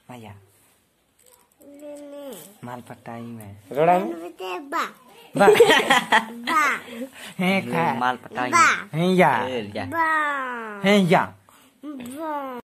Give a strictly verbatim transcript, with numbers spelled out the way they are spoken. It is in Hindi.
माया माल पटाई में रोड़ा बा बा बा है खा माल पटाई बा है या बा है या बा